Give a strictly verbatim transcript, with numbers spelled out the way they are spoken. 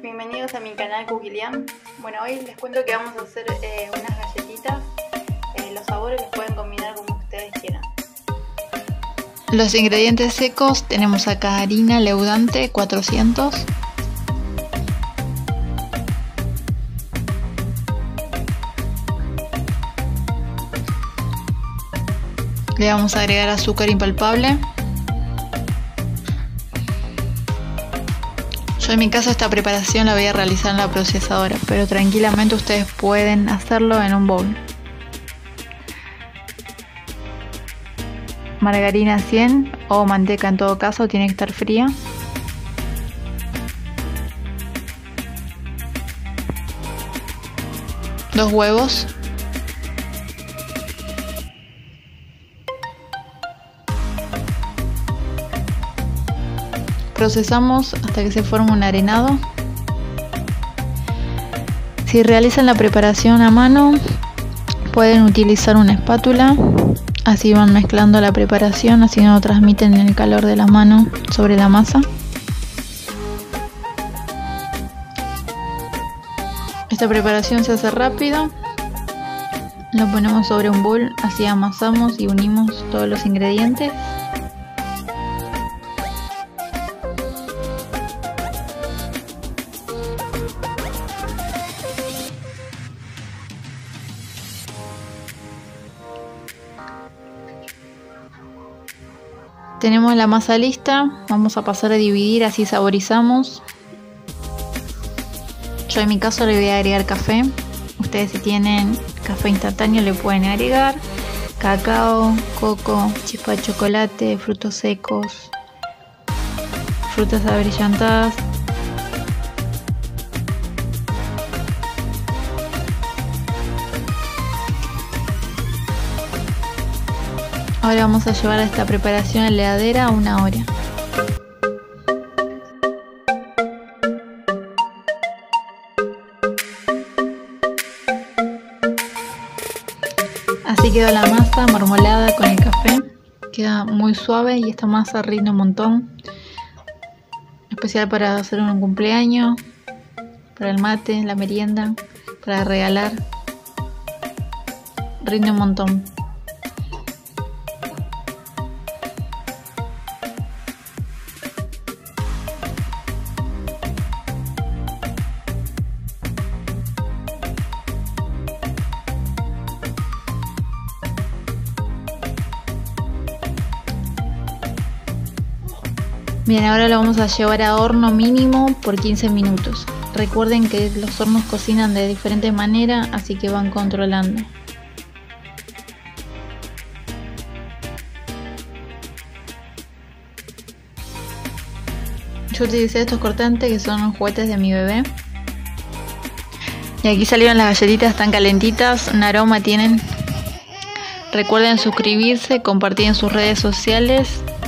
bienvenidos a mi canal Cookilian. Bueno, hoy les cuento que vamos a hacer eh, unas galletitas. Eh, los sabores los pueden combinar como ustedes quieran. Los ingredientes secos tenemos acá harina leudante cuatrocientos, le vamos a agregar azúcar impalpable. Yo en mi caso esta preparación la voy a realizar en la procesadora, pero tranquilamente ustedes pueden hacerlo en un bowl. Margarina cien o manteca, en todo caso tiene que estar fría. Dos huevos. Procesamos hasta que se forme un arenado. Si realizan la preparación a mano, pueden utilizar una espátula. Así van mezclando la preparación, así no transmiten el calor de la mano sobre la masa. Esta preparación se hace rápido. Lo ponemos sobre un bowl, así amasamos y unimos todos los ingredientes. Tenemos la masa lista, vamos a pasar a dividir, así saborizamos. Yo en mi caso le voy a agregar café. Ustedes si tienen café instantáneo le pueden agregar cacao, coco, chispa de chocolate, frutos secos, frutas abrillantadas. Ahora vamos a llevar esta preparación a la heladera a una hora. Así quedó la masa marmolada con el café. Queda muy suave y esta masa rinde un montón. Especial para hacer un cumpleaños, para el mate, la merienda, para regalar. Rinde un montón. Bien, ahora lo vamos a llevar a horno mínimo por quince minutos. Recuerden que los hornos cocinan de diferente manera, así que van controlando. Yo utilicé estos cortantes que son los juguetes de mi bebé. Y aquí salieron las galletitas, están calentitas, un aroma tienen. Recuerden suscribirse, compartir en sus redes sociales.